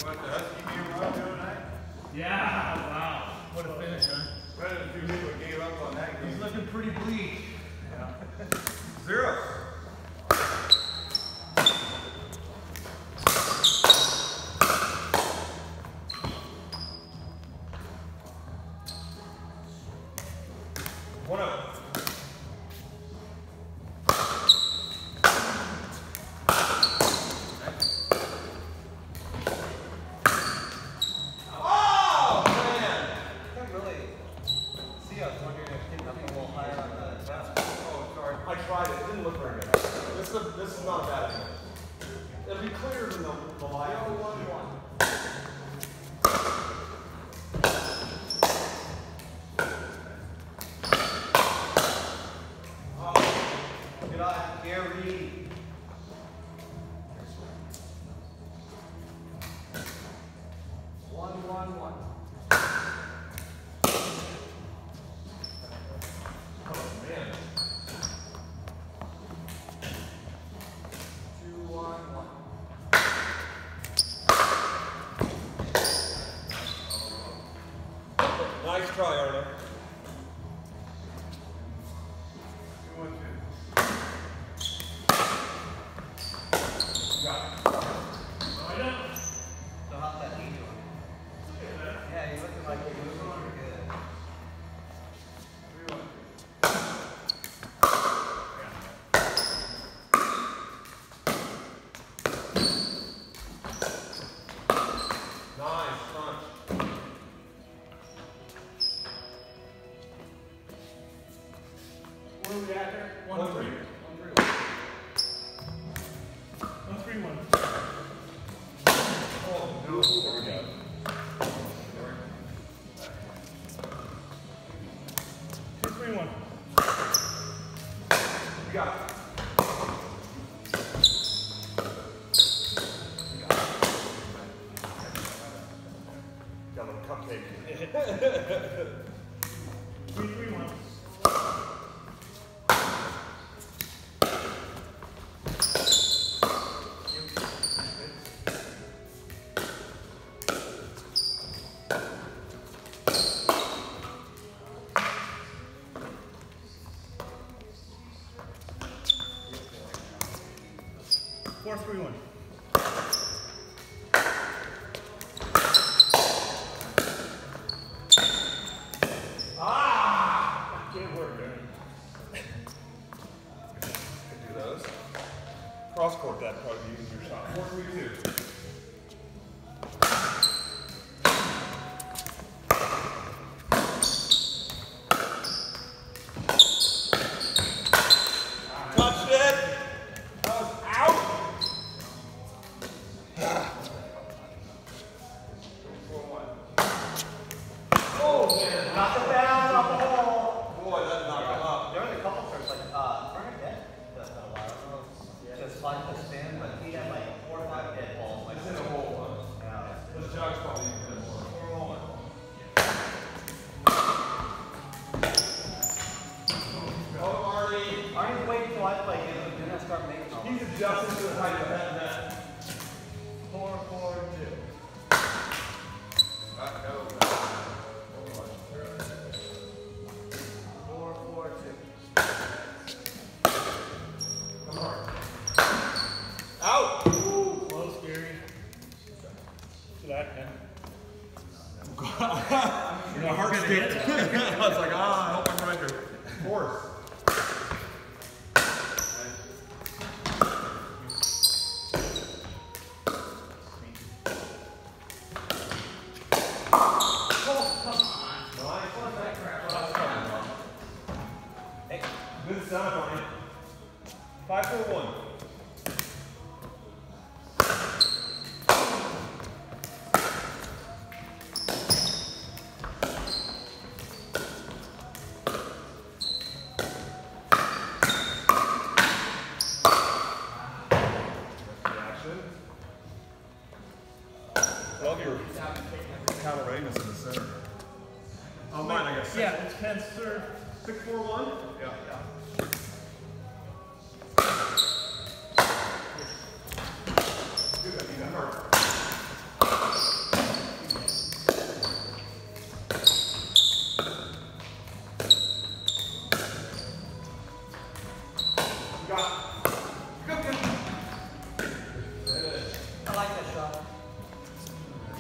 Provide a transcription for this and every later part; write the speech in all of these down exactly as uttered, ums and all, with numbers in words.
What, the Husky game well the other night? Yeah, wow. What a finish, huh? Better than two people gave up on that game. He's looking pretty bleak. Yeah. Zero. One out. This is not a bad thing. It'll be clearer than the, the live one. Oh, get out, Carey. One, one, one. Oh, man. Nice try, Arne. Two, one, two. Got it. Oh, I know. So how's that knee doing? Yeah, you're looking like you're moving pretty good. Three, one, two. Nice punch. Where are we at here? One, One, three. three. One, three, one. One, three, one. Oh, no. There we go. Two, three, one. You got it. You got it. Got a little cupcake. Three, three, one. Four, three, one. Ah! Can't work, man. Could do those. Cross court that, probably use your shot. Four, three, two. Touched it! That was out! Four, one. Oh, man. Knock it down off the hole. Boy, that knocked him up. There was a couple first, like, uh, Arne dead. That's not a lot. I don't know if it's just like the spin, but he had like four or five dead balls. Like, It's in a hole, huh? yeah. This jug's probably even more. Four, one. Go, Arne. Arne's waiting till I play him, and then I start making all He's adjusting to the height of that net. four, four, two. Right, go. Four, four, two. Come on. Out! Ooh, close, Carey. To that, Penn. My heart skipped. I was like, ah, I hope I'm right here. Fourth. Good sound, Arne. Five, four, one. Reaction. Love your counter readiness in the center. Oh, mine, I guess. Yeah, it's Penn's serve. Six, four, one. Yeah. Yeah. Good, you got hurt.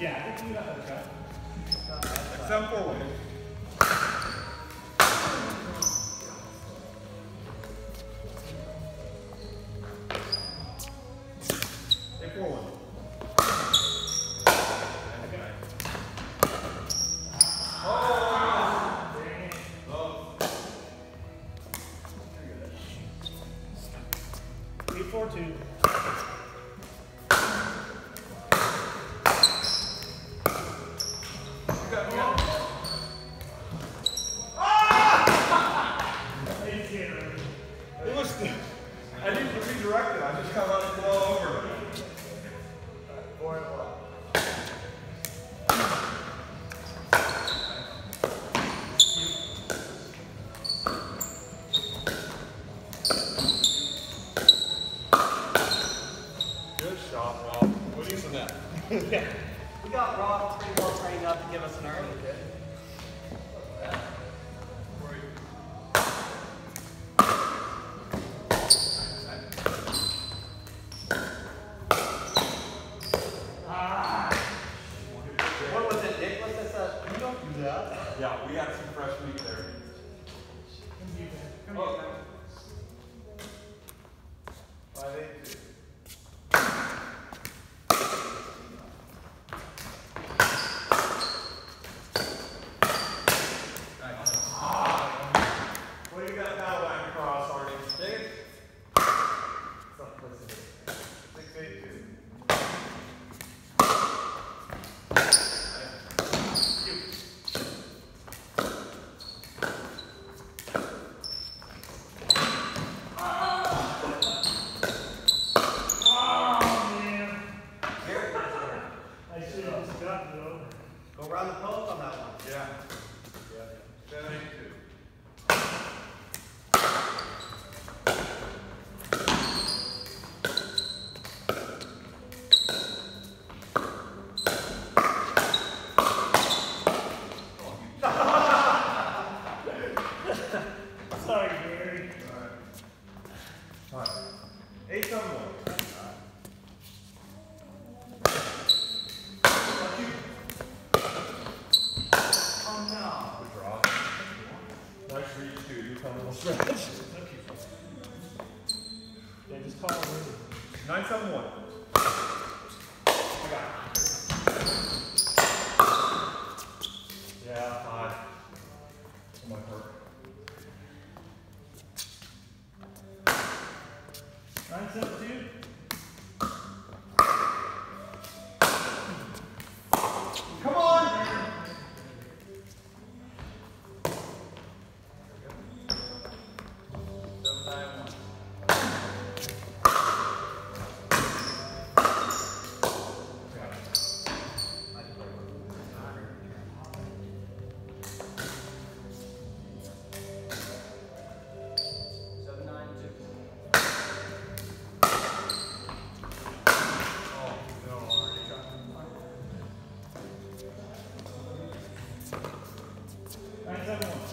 Yeah, I think you got that shot. seven four one. eight four one. eight four two. It was, I didn't redirect it, I just kind of let it blow over. Four and one. Good shot, Rob. What do you say that? Yeah. We got Rob pretty well trained up to give us an early. What was it, Nick? What's this? Uh, you don't do that. Yeah, we had some fresh meat there. Come here, man. Five eight two. What do you got now, line across, Arne? Dave? Six eight two. Go around the post on that one. Yeah. seven eight two. Sorry, Gary. All right. eight seven one. Oh no. Good draw. Nice read, too. You come a little stretch. Yeah, just call it over. nine seven one. I got it. Yeah, five. That might hurt. nine seven two. Come on! Seven nine one. Seven nine two. Oh, no, already got nine seven one.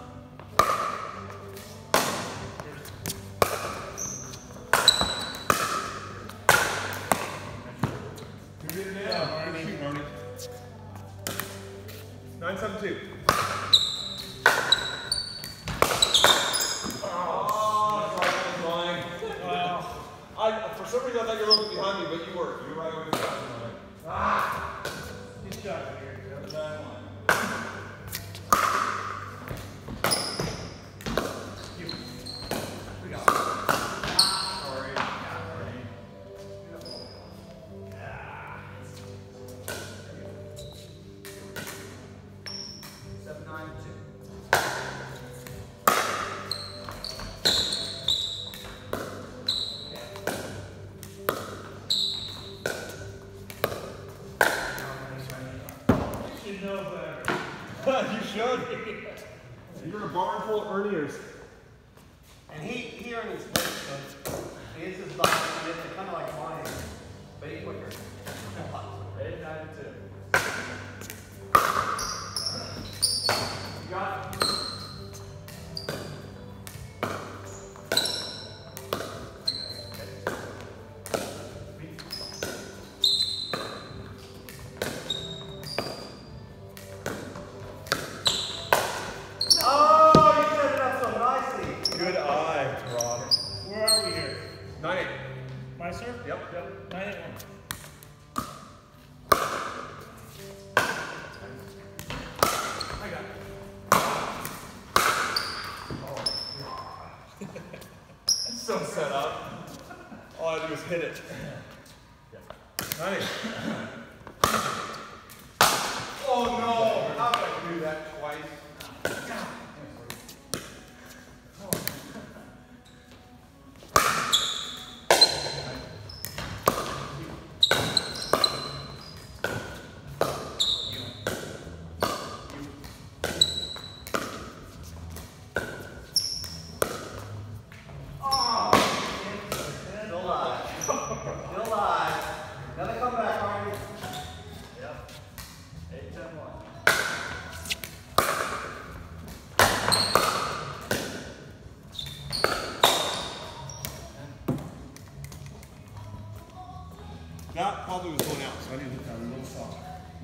Who did it now? Arne. Shoot, Arne. nine seven two. Oh, sorry, I was lying. I, for some reason, I thought you were looking behind me, but you were. You were right where you were. Ah! Good shot, Gary. seven nine one. We got it. Sorry. Seven nine two. You should know better. You should. You're in a barn full of Arniers. And he, he earned his place, so he is his box, and it's kind of like mine, but he's quicker. eight nine two. You got it. hit it. Nice. Oh no! How did I do that twice? That probably was going out, so I need to hit that a little softer.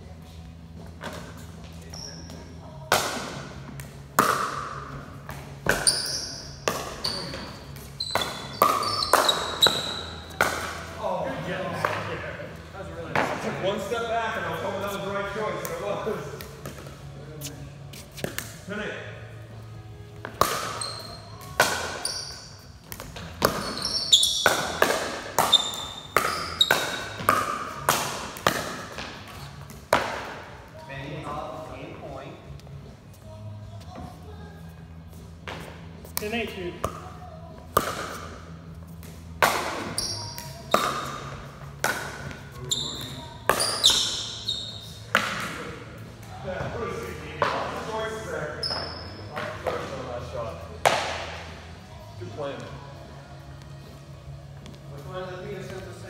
Oh, good job. That was really nice. I took one step back and I was hoping that was the right choice, and it was. Penny. Ten eight, dude. Good plan. Which one of the Petersons